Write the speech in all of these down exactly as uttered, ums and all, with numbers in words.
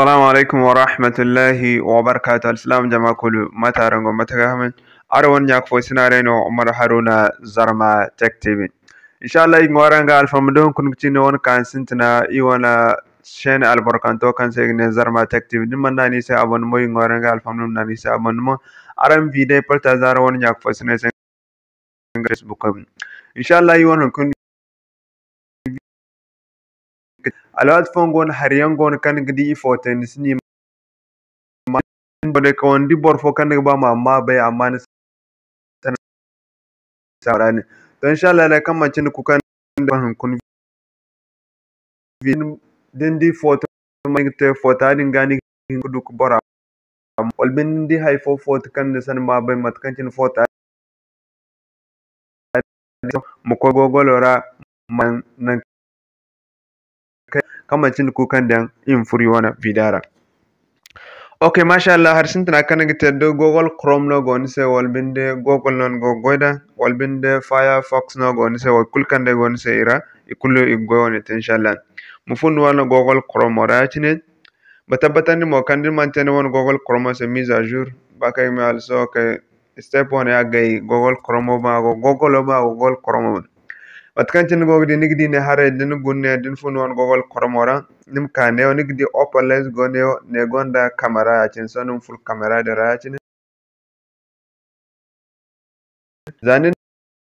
السلام عليكم ورحمة الله وبركاته. السلام جماعة كل ما تارنغو ما تغامن أروان ياك فو سينارينو عمر هارونا زرما تك تيفي إن شاء الله يغورانغا الفامدون كن كتينو ون كان سنتنا إيوانا شين البركانتو كان سيغني زرما تك تيفي دمان ناني سي أبون مو يغورانغا الفامدون ناني سي أبون مو أرام فيديو پلتا زارون ياك فو سينارينو فيسبوك إن شاء الله يوانا كن الواد فونغون هريانغون كان قدي فوتين سنين bode ko ndi bor fo kan ba ma ma be amani tan sarani to inshallah la kam mancin ku kan don kun vin den di foto ma te foto din gani ku du ku bora wal ben di hay fo foto kan san ma be mat kan cin foto mu ko gogolora man nan kam mancin ku kan dan in furi wana vidara. Okay, mashallah har sintana kana gite do Google Chrome no go nse wal binde Google non go goida wal binde Firefox no go nse wal kul kande go nse ira ikulu iggo woni inshallah mufun wana Google Chrome ora chine batabatan mo kandi mantene won Google Chrome se mise à jour bakay mi also ke step one ya gay Google Chrome ba go Google ba Google Chrome watkantin go di nigdi ne hare din gunne din fun won Google Chrome ora nim ka ne o nigdi open lens go ne ne gonda camera ya cin sonum full camera da ra cin zanin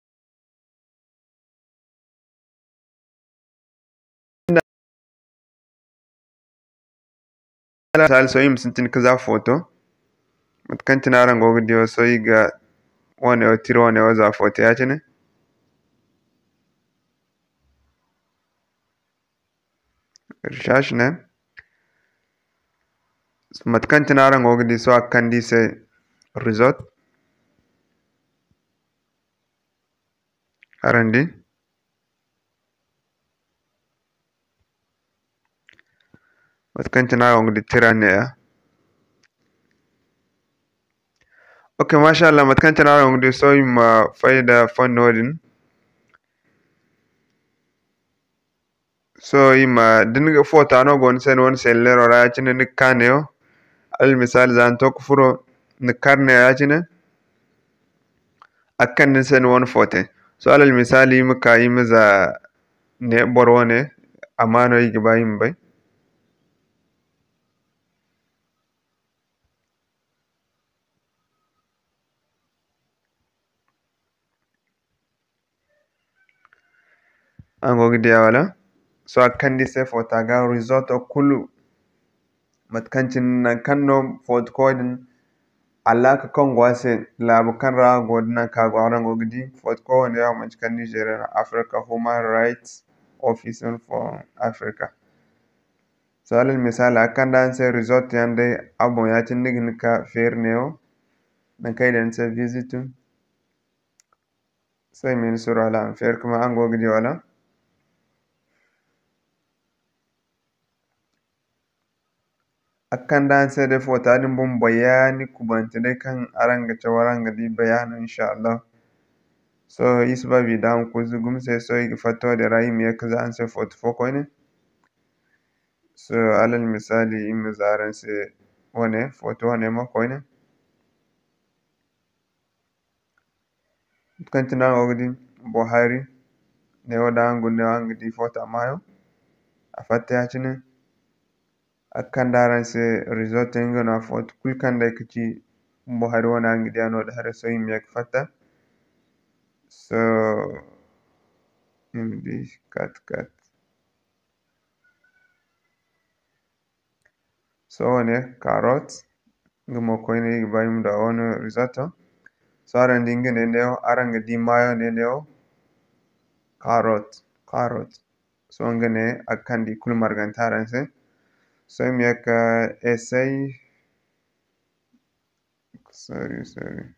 sal so yim sintin kaza photo watkantin aran go di o so yiga wone o tiro wone o za photo ya cin rishash ne matkantin aran go di so akandi se result arandi watkantin aran go di tirane ya. Okay, mashallah matkantin aran go di so yim faida fon nodin so ima dinga fota no gon sen won sellero racine ni kaneo al misal zan tok furo ni karne racine akan ni sen won fote so alal misali muka yi miza ne borone amano yi bayim bay ango gidi wala so akan di se fota ga result kulu matkancin nan kanno fot kodin alaka kan gwase labu kan ra godna ka gwaran gogdi fot ko wanda ya manci kan Nigeria Africa Human Rights Officer for Africa so alal misali akan dan se result yande abo ya cin nigin ka fair neo dan kai dan se visit sai min sura la fair kuma an gogdi wala akan dan se de fota din bun bayani kubanta dai kan aranga chawaranga di bayani insha Allah so isba bi dan ko zugum se so yi fato da rahim ya kaza an se fot foko ne so alal misali in zaran se wane foto wane ma ko ne kantina ogdi Buhari ne wada angu ne angu di foto mayo afatte ya cine akan daran se result ngana foto kul kan da kici Buhari wana angu di ano da har so yim ya fatta so in this cut cut so ne carrot ngumo ko ne bayim da on risotto so aran dinga ne ne aranga di mayo ne ne carrot carrot so ngane akan di kul margantaran se so mi ka essay sorry sorry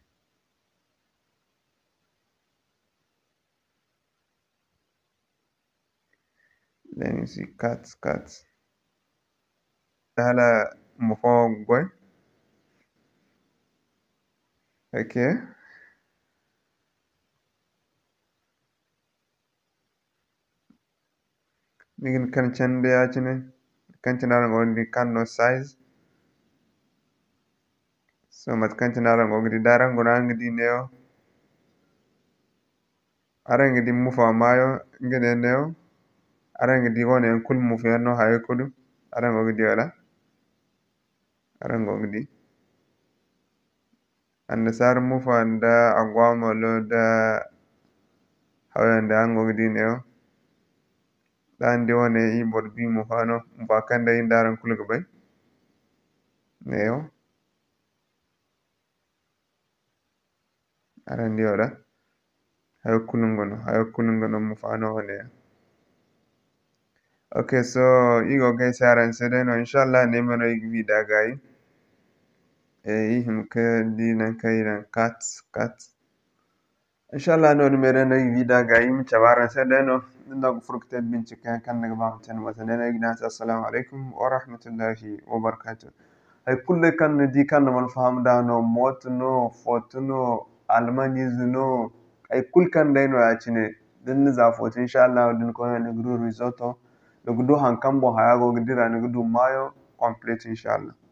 let me see cut cut hala mufo goy okay nigin kan chande ya chine kantinara ngondi kanno size so mat kantinara ngogdi dara ngona ngidi neo ara ngidi mufa mayo ngene neo ara ngidi wone kul mufiyano haye kudu ara ngogdi wala ara ngogdi anda sar mufa nda agwama lo da hawe nda ngogdi neo dan di wone i bod bi mufano mfa kanda indaran kulga bay neo ara ndi wala hayo kulungono hayo kulungono mufano wone okay so igo gay saran sedeno inshallah ne mano igi dagay e ihim ke dinan kayran kat kat inshallah no numere no igi dagay mi chabaran sedeno ndog furkte bincike kan naga bam tan wasane igi nas assalamu alaikum wa rahmatullahi wa barakatuh ay kulle kan di kan man faham dano motno fotuno almanizno ay kul kan dayno acine din za fotu inshallah din ko ne gru risotto do gudu han kambo hayago gidira ne gudu mayo complete inshallah